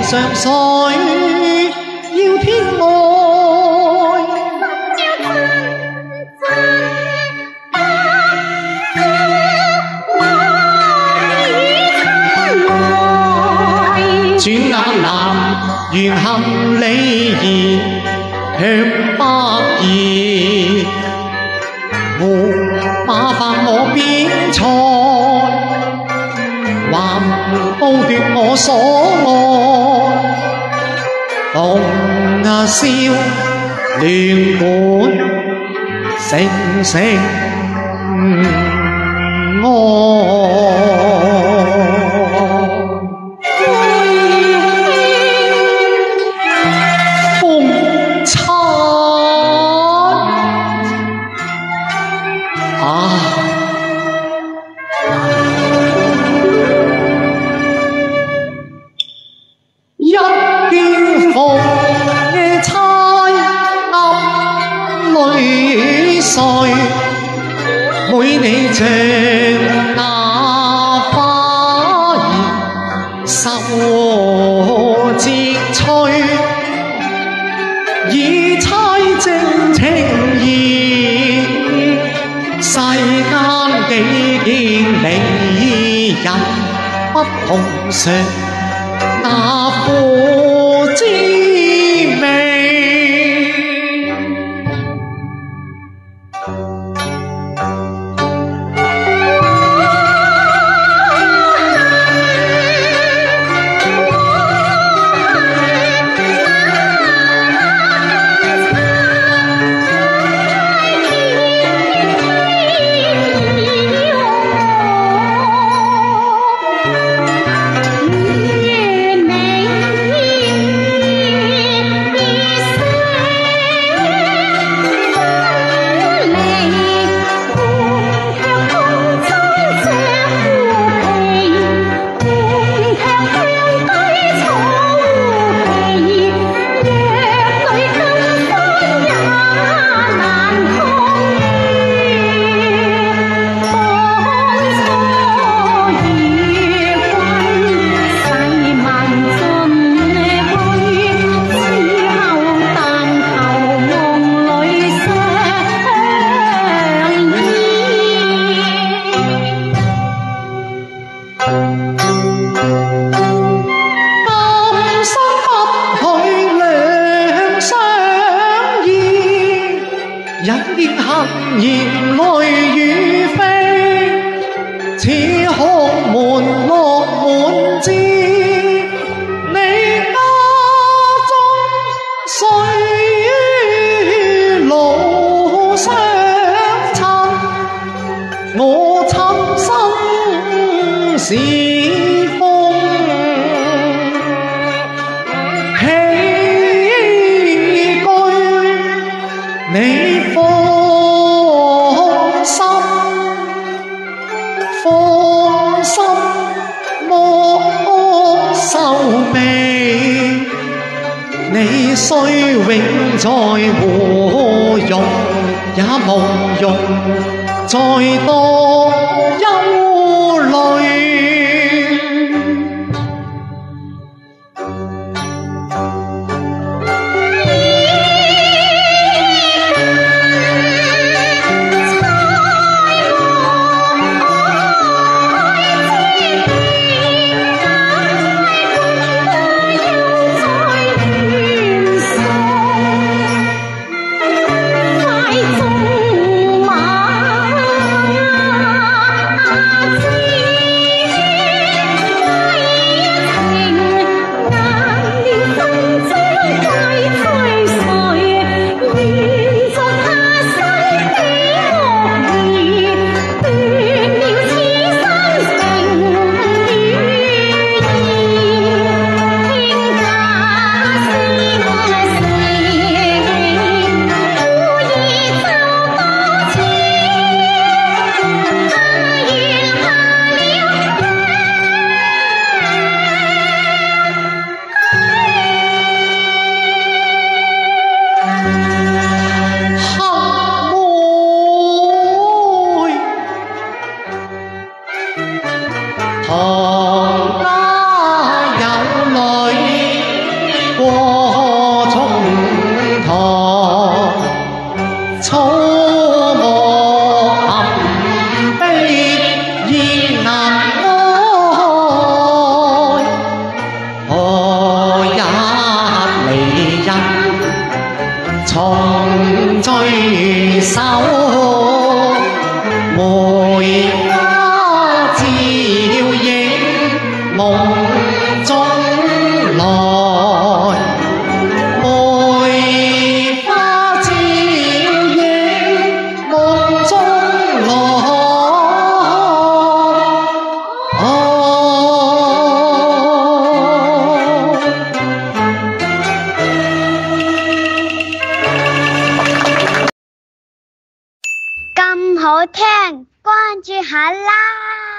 上水，要天愛。轉眼南緣行李兒向北移，麻煩我邊菜，還報奪我所愛。鳳簫亂管聲聲愛。一見鳳嘅釵暗淚碎，每你像那花兒受節吹，以釵正情意，世間幾見美人不同説那父之命。人言行言淚雨飛，似學門落滿枝。你家中歲老相親，我親生是風起居，你放心，莫愁眉。你雖永在胡容，也無容再多憂慮。 重聚首，梅花照影梦中来，梅花照影梦中来。 咁好聽，關注下啦！